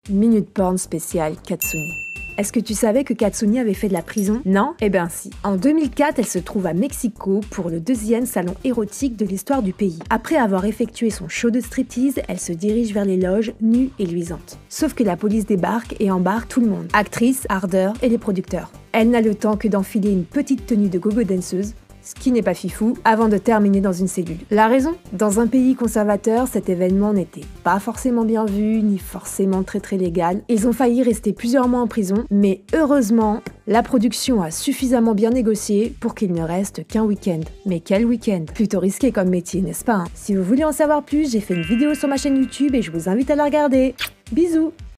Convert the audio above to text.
Minute Porn spéciale Katsuni. Est-ce que tu savais que Katsuni avait fait de la prison? Non? Eh ben si. En 2004, elle se trouve à Mexico pour le 2e salon érotique de l'histoire du pays. Après avoir effectué son show de striptease, elle se dirige vers les loges, nue et luisante. Sauf que la police débarque et embarque tout le monde. Actrices, ardeurs et les producteurs. Elle n'a le temps que d'enfiler une petite tenue de gogo danseuse, ce qui n'est pas fifou, avant de terminer dans une cellule. La raison? Dans un pays conservateur, cet événement n'était pas forcément bien vu, ni forcément très légal. Ils ont failli rester plusieurs mois en prison, mais heureusement, la production a suffisamment bien négocié pour qu'il ne reste qu'un week-end. Mais quel week-end? Plutôt risqué comme métier, n'est-ce pas? Si vous voulez en savoir plus, j'ai fait une vidéo sur ma chaîne YouTube et je vous invite à la regarder. Bisous!